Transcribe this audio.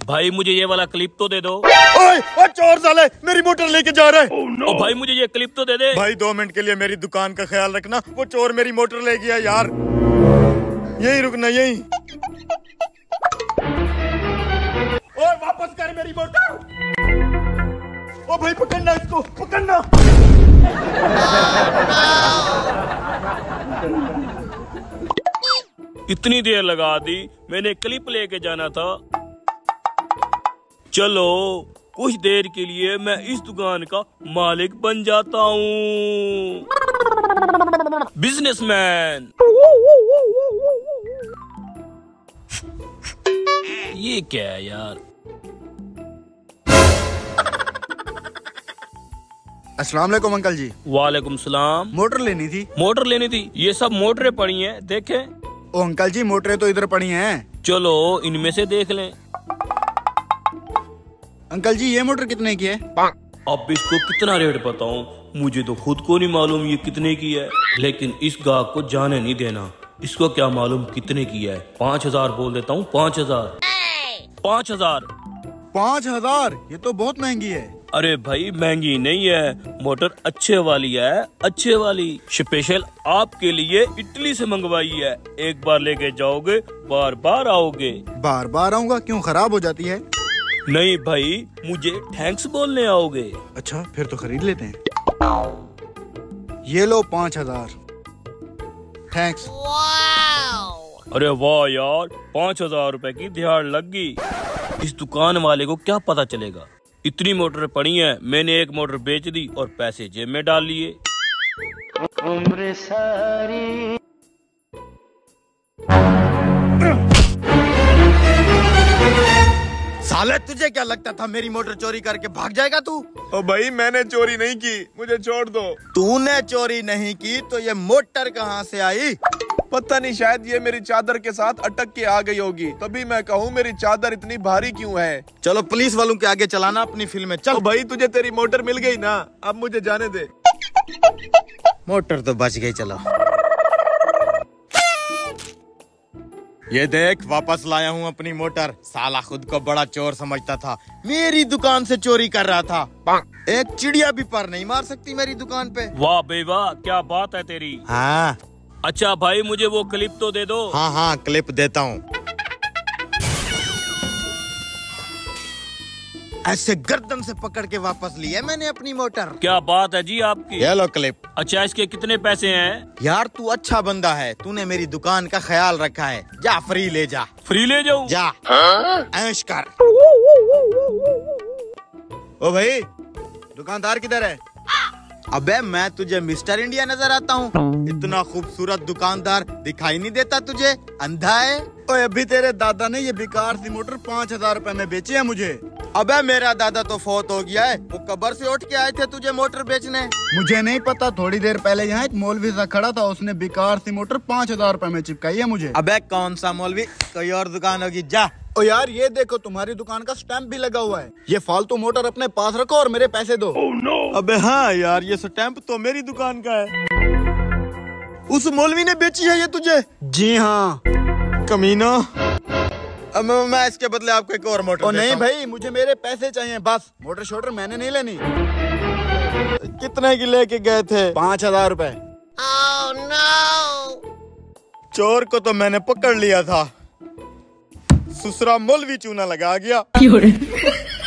भाई मुझे ये वाला क्लिप तो दे दो। ओए चोर साले मेरी मोटर लेके जा रहा है। ओ भाई मुझे ये क्लिप तो दे दे। भाई 2 मिनट के लिए मेरी दुकान का ख्याल रखना, वो चोर मेरी मोटर ले गया यार। यही रुकना यही। ओए वापस कर मेरी मोटर। ओ भाई पकड़ना इसको, पकड़ना। इतनी देर लगा दी, मैंने क्लिप लेके जाना था। चलो कुछ देर के लिए मैं इस दुकान का मालिक बन जाता हूँ। बिजनेसमैन। ये क्या है यार। अस्सलाम वालेकुम अंकल जी। वालेकुम सलाम। मोटर लेनी थी। मोटर लेनी थी। ये सब मोटरें पड़ी हैं, देखें। ओ अंकल जी मोटरें तो इधर पड़ी हैं। चलो इनमें से देख लें। अंकल जी ये मोटर कितने की है? अब इसको कितना रेट बताऊं, मुझे तो खुद को नहीं मालूम ये कितने की है, लेकिन इस गाहक को जाने नहीं देना। इसको क्या मालूम कितने की है। 5000 बोल देता हूँ। 5000। 5000। 5000? ये तो बहुत महंगी है। अरे भाई महंगी नहीं है, मोटर अच्छे वाली है, अच्छे वाली। स्पेशल आपके लिए इटली से मंगवाई है। एक बार लेके जाओगे बार बार आओगे। बार बार आऊंगा? क्यों, खराब हो जाती है? नहीं भाई, मुझे थैंक्स बोलने आओगे। अच्छा फिर तो खरीद लेते हैं। ये लो 5000। थैंक्स। अरे वाह यार, 5000 रुपए की दिहाड़ लग गई। इस दुकान वाले को क्या पता चलेगा। इतनी मोटर पड़ी हैं, मैंने एक मोटर बेच दी और पैसे जेब में डाल लिए। उम्र सारी साले तुझे क्या लगता था मेरी मोटर चोरी करके भाग जाएगा तू? ओ भाई मैंने चोरी नहीं की, मुझे छोड़ दो। तूने चोरी नहीं की तो ये मोटर कहाँ से आई? पता नहीं, शायद ये मेरी चादर के साथ अटक के आ गई होगी, तभी मैं कहूँ मेरी चादर इतनी भारी क्यों है। चलो पुलिस वालों के आगे चलाना अपनी फिल्में। चल ओ भाई तुझे तेरी मोटर मिल गई ना, अब मुझे जाने दे। मोटर तो बच गई। चलो ये देख, वापस लाया हूँ अपनी मोटर। साला खुद को बड़ा चोर समझता था, मेरी दुकान से चोरी कर रहा था। एक चिड़िया भी पर नहीं मार सकती मेरी दुकान पे। वाह बे वाह, क्या बात है तेरी। हाँ अच्छा भाई मुझे वो क्लिप तो दे दो। हाँ हाँ क्लिप देता हूँ। ऐसे गर्दन से पकड़ के वापस लिया मैंने अपनी मोटर। क्या बात है जी आपकी। ये लो क्लिप। अच्छा इसके कितने पैसे हैं? यार तू अच्छा बंदा है, तूने मेरी दुकान का ख्याल रखा है। जा फ्री ले जा। फ्री ले जाऊं? जा ऐश कर। ओ भाई दुकानदार किधर है? अबे मैं तुझे मिस्टर इंडिया नजर आता हूँ? इतना खूबसूरत दुकानदार दिखाई नहीं देता तुझे? अंधा है? ओए अभी तेरे दादा ने ये बेकार सी मोटर 5000 रुपए में बेची है मुझे। अबे मेरा दादा तो फौत हो गया है, वो कब्र से उठ के आए थे तुझे मोटर बेचने। मुझे नहीं पता, थोड़ी देर पहले यहाँ एक मौलवी सा खड़ा था, उसने बेकार सी मोटर 5000 रुपए में चिपकाई है मुझे। अबे कौन सा मौलवी, कोई और दुकान होगी। जा। ओ यार ये देखो, तुम्हारी दुकान का स्टैम्प भी लगा हुआ है। ये फालतू मोटर अपने पास रखो और मेरे पैसे दो। अबे हाँ यार, ये स्टैम्प तो मेरी दुकान का है। उस मौलवी ने बेची है ये तुझे? जी हाँ। कमीना, अब मैं इसके बदले आपको एक और मोटर नहीं भाई, मुझे मेरे पैसे चाहिए बस। मोटर शोटर मैंने नहीं लेनी। कितने की लेके गए थे? 5000 रुपए। चोर को तो मैंने पकड़ लिया था, ससुरा मौलवी चूना लगा गया।